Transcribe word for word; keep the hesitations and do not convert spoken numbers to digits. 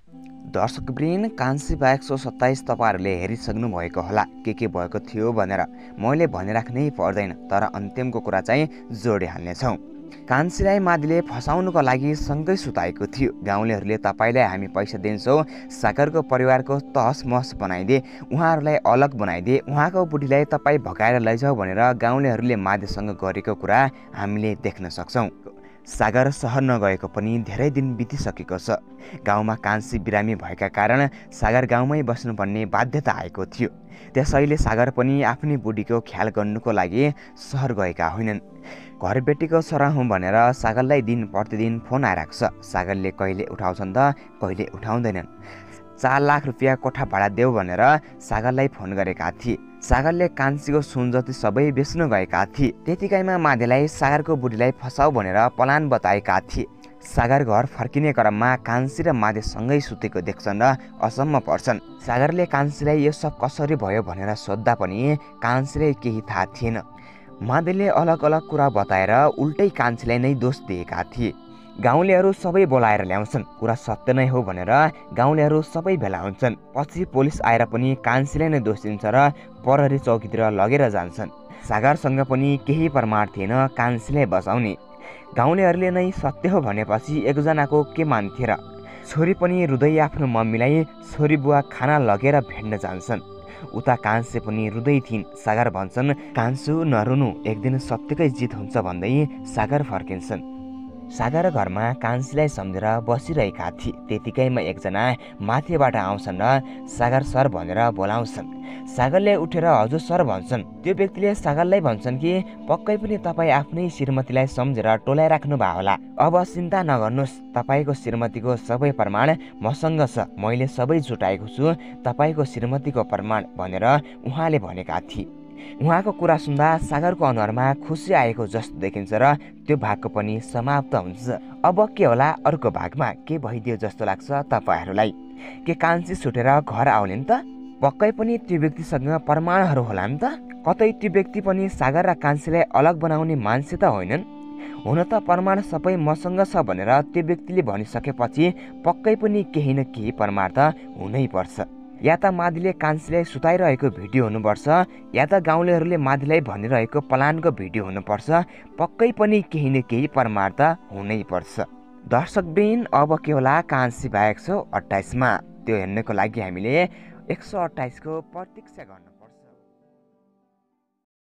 दर्शकवृन्द, कान्छी बाहेक सो सत्ताइस तपाईँहरूले हेरिसक्नु भएको होला के के भएको थियो भनेर। मैले भनिराख्नै पर्दैन, तर अन्तिमको कुरा चाहिँ जोडिहाल्नेछौँ। कान्छीलाई मादिले फसाउनुको लागि सँगै सुताएको थियो। गाउँलेहरूले तपाईँलाई हामी पैसा दिन्छौँ, सागरको परिवारको तहस महस बनाइदिए, उहाँहरूलाई अलग बनाइदिए, उहाँको बुढीलाई तपाईँ भगाएर लैजाऊ भनेर गाउँलेहरूले मादेसँग गरेको कुरा हामीले देख्न सक्छौँ। सागर सहर नगएको पनि धेरै दिन बितिसकेको छ। गाउँमा कान्छी बिरामी भएका कारण सागर गाउँमै बस्नुपर्ने बाध्यता आएको थियो। त्यसैले सागर पनि आफ्नै बुढीको ख्याल गर्नुको लागि सहर गएका होइनन्। घरबेटीको छोरा हुँ भनेर सागरलाई दिन प्रतिदिन फोन आइरहेको छ। सागरले कहिले उठाउँछन् त कहिले उठाउँदैनन्। चार लाख रुपियाँ कोठा भाडा देऊ भनेर सागरलाई फोन गरेका थिए। सागरले कान्छीको सुन जति सबै बेच्न गएका थिए। त्यतिकैमा मादेलाई सागरको बुढीलाई फसाउ भनेर प्लान बताएका थिए। सागर घर फर्किने क्रममा कान्छी र मादे सँगै सुतेको देख्छन् र असम्म पर्छन्। सागरले कान्छीलाई यो सब कसरी भयो भनेर सोद्धा पनि कान्छीलाई केही थाहा थिएन। मादेले अलग अलग कुरा बताएर उल्टै कान्छीलाई नै दोष दिएका थिए। गाउँलेहरू सबै बोलाएर ल्याउँछन्। कुरा सत्य नै हो भनेर गाउँलेहरू सबै भेला हुन्छन्। पछि पुलिस आएर पनि कान्छीलाई नै दोष दिन्छ र प्रहरी चौकीतिर लगेर जान्छन्। सागरसँग पनि केही प्रमाण थिएन कान्छीलाई बचाउने। गाउँलेहरूले नै सत्य हो भनेपछि एकजनाको के मान्थे र। छोरी पनि रुँदै आफ्नो मम्मीलाई छोरी बुवा खाना लगेर भेट्न जान्छन्। उता कान्छी पनि रुँदै थिइन्। सागर भन्छन्, कान्छु नरुनु, एक दिन सत्यकै जित हुन्छ भन्दै सागर फर्किन्छन्। सागर घरमा कान्छीलाई सम्झेर बसिरहेका थिए। त्यतिकैमा एकजना माथिबाट आउँछन् र सागर सर भनेर बोलाउँछन्। सागरले उठेर हजुर सर भन्छन्। त्यो व्यक्तिले सागरलाई भन्छन् कि पक्कै पनि तपाईँ आफ्नै श्रीमतीलाई सम्झेर टोलाइराख्नु भयो होला। अब चिन्ता नगर्नुहोस्, तपाईँको श्रीमतीको सबै प्रमाण मसँग छ। मैले सबै जुटाएको छु, तपाईँको श्रीमतीको प्रमाण भनेर उहाँले भनेका थिए। उहाँको कुरा सुन्दा सागरको अनुहारमा खुसी आएको जस्तो देखिन्छ र त्यो भागको पनि समाप्त हुन्छ। अब के होला अर्को भागमा के भइदियो जस्तो लाग्छ तपाईँहरूलाई? के कान्छी छुटेर घर आउने नि त? पक्कै पनि त्यो व्यक्तिसँग प्रमाणहरू होला नि त? कतै त्यो व्यक्ति पनि सागर र कान्छीलाई अलग बनाउने मान्छे त होइनन्? हुन त प्रमाण सबै मसँग छ भनेर त्यो व्यक्तिले भनिसकेपछि पक्कै पनि केही न केही प्रमाण त हुनै पर्छ। या त मादिले कान्छीलाई सुताइरहेको भिडियो हुनुपर्छ, या त गाउँलेहरूले मादिलाई भनिरहेको प्लानको भिडियो हुनुपर्छ। पक्कै पनि केही न केही प्रमाण त हुनै पर्छ। दर्शकवृन्द, अब के होला कान्छी बाहेक सौ अट्ठाइसमा त्यो हेर्नको लागि हामीले एक सौ अट्ठाइसको प्रतीक्षा गर्नु।